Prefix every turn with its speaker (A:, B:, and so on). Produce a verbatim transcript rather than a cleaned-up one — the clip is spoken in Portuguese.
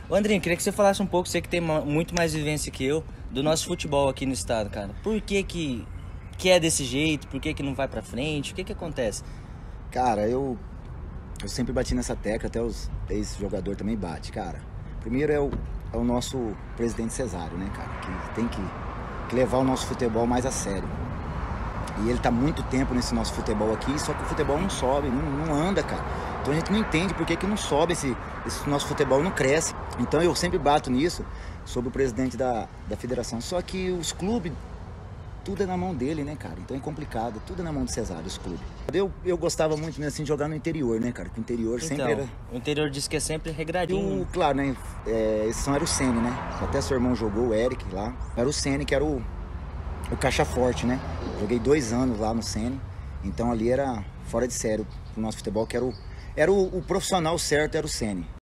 A: Ô Andrinho, queria que você falasse um pouco, você que tem ma- muito mais vivência que eu, do nosso futebol aqui no estado, cara. Por que que, que é desse jeito? Por que que não vai pra frente? O que que acontece?
B: Cara, eu, eu sempre bati nessa tecla, até os ex-jogadores também bate, cara. Primeiro é o, é o nosso presidente Cesário, né, cara, que tem que, que levar o nosso futebol mais a sério. E ele tá muito tempo nesse nosso futebol aqui, só que o futebol não sobe, não, não anda, cara. Então a gente não entende por que, que não sobe esse, esse nosso futebol, não cresce. Então eu sempre bato nisso, sobre o presidente da, da federação. Só que os clubes, tudo é na mão dele, né, cara? Então é complicado, tudo é na mão do Cesário, os clubes. Eu, eu gostava muito mesmo assim de jogar no interior, né, cara? Porque o interior sempre
A: Então,
B: era...
A: o interior diz que é sempre
B: E
A: regradinho.
B: o, claro, né, é, esse são era o Ceni, né? Até seu irmão jogou, o Eric lá. Era o Ceni que era o, o caixa forte, né? Joguei dois anos lá no Ceni. Então ali era fora de sério pro nosso futebol, que era o, era o, o profissional certo, era o Ceni.